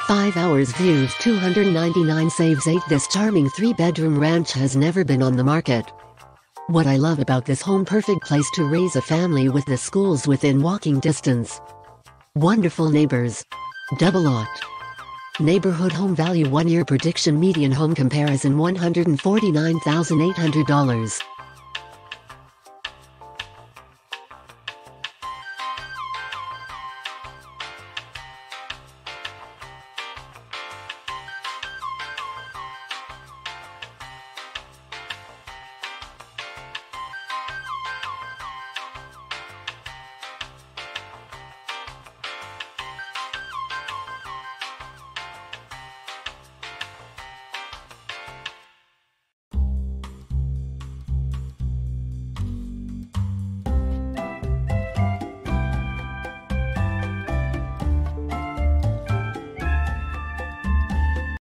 5 hours views 299 saves 8. This charming 3-bedroom ranch has never been on the market. What I love about this home: perfect place to raise a family with the schools within walking distance. Wonderful neighbors. Double lot. Neighborhood home value 1 year prediction median home comparison $149,800.